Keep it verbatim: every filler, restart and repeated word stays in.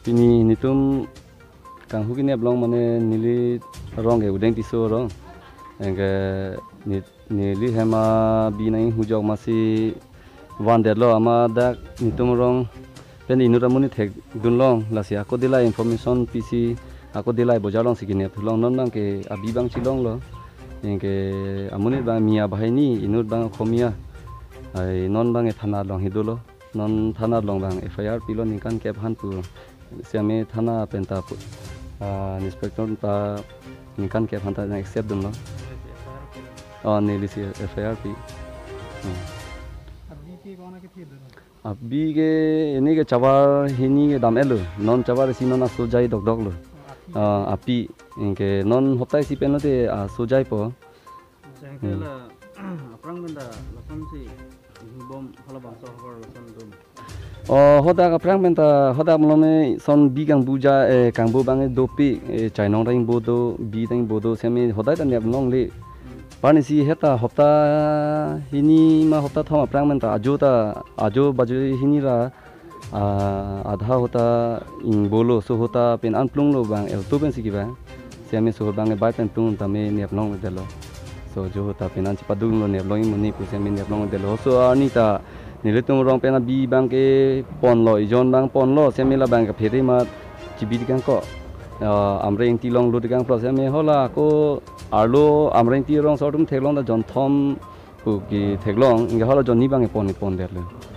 pini nitum kang hukini ablong mane nili rong ke udeng tiso rong engke nili hema binai hujok masih wander lo ama dak nitum rong pen inura muni thek dunlong lasi ako dila information pc ako dila bojalong sikini thulong non bang ke abi bang chilong lo engke amuni bang mia bahini inur bang khomia ai non bang e thana long hidulo non thana long bang fir pilo nikan ke bhan pu siame thana penta pu inspector ta nikan ke bhan ta accept dunlo oh nili si fir pi abi ke ini ke cabar hini ke dam elu non cabar si non sojai dok dok lo api ingke non hotai si penote sojai po sengkela aprang benda lasan si bom hala bangsa hor lasan dum oh hoda ka prang benda hoda mlome son bi kang buja e kang bo bang dopi e chainong raing bodo bi tang bodo semi hodai ta nep nong le pani si heta hopta hini ma hopta thoma prang benda ajo ta ajo baju hini ra आधा होता इन बोलो सो होता पेन अनप्लुंग लो बांग एल तो पेन सिकी बांग सियामे सो बांग बाय पेन प्लुंग तमे नेपलोंग देलो सो जो होता पेन अंच पदुंग लो नेपलोंग मुनी पुसे मे नेपलोंग देलो सो अनिता निलेतुम रong पेन बी बांग के पन लो इजोन बांग पन लो सियामेला बांग के फेरे मा चिबि दिगां को आमरें तिलोंग लो दिगां प्लस सियामे होला को आलो आमरें ति रong सौटुम थेगलोंग दा जन थम पुकी थेगलोंग इंगे होला जन नि बांग पन पन देलो